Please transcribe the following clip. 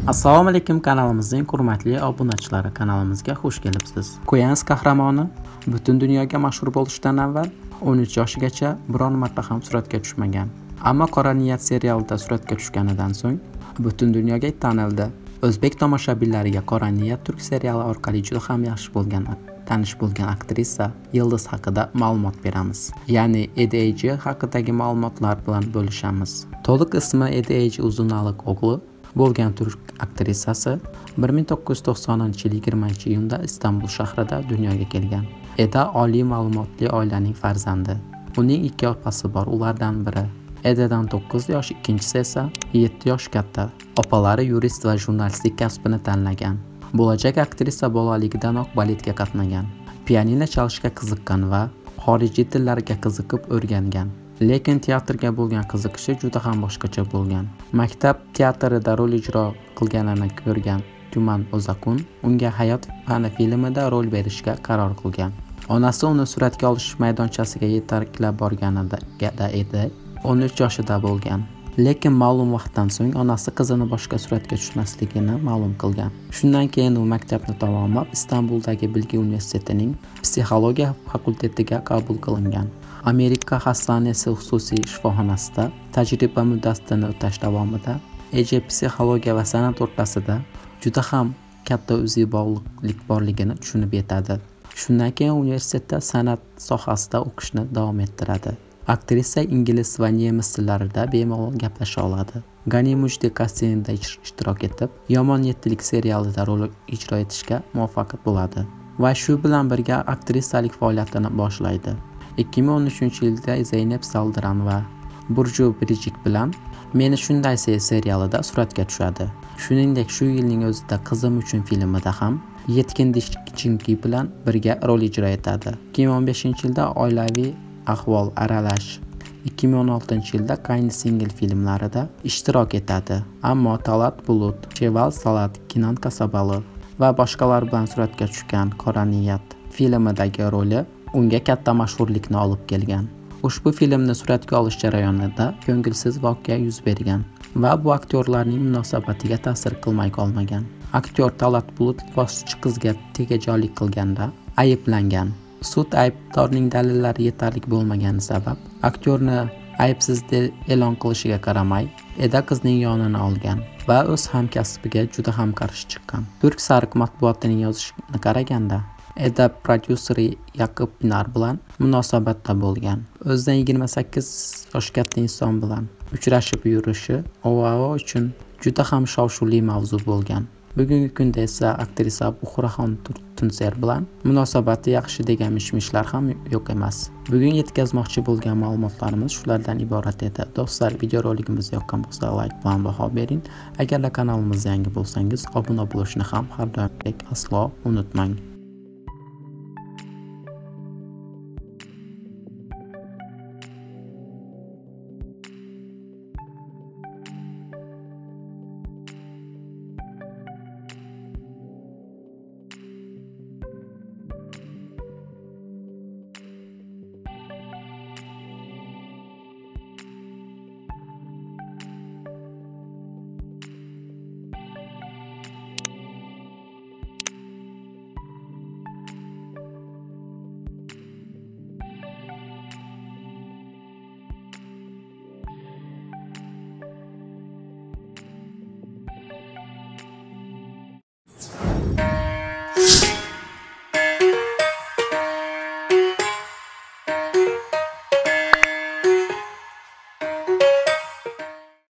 Assalomu alaykum, kanalimizning hurmatli obunachilari, kanalimizga xush kelibsiz. Queens qahramoni butun dunyoga mashhur bo'lishidan avval 13 yoshigacha biron marta ham suratga tushmagan. Ammo Qora niyat serialida suratga tushganidan so'ng butun dunyoga tanildi. O'zbek tomoshabinlariga Qora niyat turk seriali orqali juda ham yaxshi tanish bo'lgan aktrisa Yıldız haqida ma'lumot beramiz. Ya'ni EDG haqidagi ma'lumotlar bilan bo'lishamiz. To'liq ismi EDG Uzunaliq o'g'li bo'lgan turk aktrisasi 1990-yil 20-iyunda Istanbul shahrida dunyoga kelgan. Eda oliy ma'lumotli oilaning farzandi. Uning 2 opasi bor, ulardan biri Edadan 9 yosh, ikkinchisi esa 7 yosh katta. Opalari yurist va jurnalistlik kasbini tanlagan. Bo'lajak aktrisa bolaligidanoq baletga qatnagan. Pianino chalishga qiziqqan va xorijiy tillarga qiziqib o'rgangan. Lekin teatrga bo'lgan qiziqishi juda ham boshqacha bo'lgan. Maktab teatrida rol ijro qilganini ko'rgan Tuman O'zakun unga Hayot fani filmida rol berishga qaror qilgan. Onasi uni suratga olish maydonchasiga yetaklab borganida edi. 13 yoshida bo'lgan. Lekin ma'lum vaqtdan so'ng onasi qizini boshqa suratga tushmasligini ma'lum qilgan. Shundan keyin u maktabni tamomlab Istanbuldagi Bilgi universitetining psixologiya fakultetiga qabul qilingan. Amerika hastanesi xususiy shifoxonasida tajriba muddatini o'tash davomida psixologiya va san'at o'rtasida juda ham katta o'ziy bog'liqlik borligini tushunib yetadi. Shundan keyin universitetda san'at sohasida o'qishni davom ettiradi. Aktrisa ingliz va nemis tillarida bemalol gaplasha oladi. Gani Mujde kastingida ishtirok etib, Yomon yettilik serialida rol ijro etishga muvaffaq bo'ladi va shu bilan birga aktrisalik faoliyatini boshlaydi. 2013-yilda Zeynep Saldiran va Burju Birjik bilan Meni shunday serialida suratga tushadi. Shuningdek, shu yilning o'zida Qizim uchun filmida ham Yetkin Dishchinki bilan birga rol ijro etadi. 2015-yilda Oilaviy ahvol aralash, 2016-yilda Qayni singil filmlarida ishtirok etadi. Ammo Talat Bulut, Cheval Salat, Kinan Kasabalı va boshqalar bilan suratga tushgan Qora niyat filmidagi roli unga katta mashhurlikni olib kelgan. Ushbu filmni suratga olish jarayonida ko'ngilsiz voqea yuz bergan va bu aktyorlarning munosabatiga ta'sir qilmay qolmagan. Aktyor Talat Bulut boshchi qizga tegajonlik qilganda ayblangan. Sud aybdorning dalillari yetarli bo'lmagani sabab aktyorni aybsiz deb e'lon qilishiga qaramay, Eda qizning yonini olgan va o'z hamkasbiga juda ham qarshi chiqqan. Turk Sariq matbuotining yozishiga qaraganda, Eda prodyuseri Yaqub Pinar bilan munosabatda bo'lgan. O'zidan 28 yosh katta inson bilan uchrashib yurishi OAO uchun juda ham shov-shuvli mavzu bo'lgan. Bugungi kunda esa aktrisa Buxuraxon Tunser bilan munosabati yaxshi degan mishmishlar ham yo'q emas. Bugun yetkazmoqchi bo'lgan ma'lumotlarimiz shulardan iborat edi. Do'stlar, videorolikimiz yoqqan bo'lsa, like bilan baho bering. Agar kanalimizga yangi bo'lsangiz, obuna bo'lishni ham har doimdek aslo unutmang.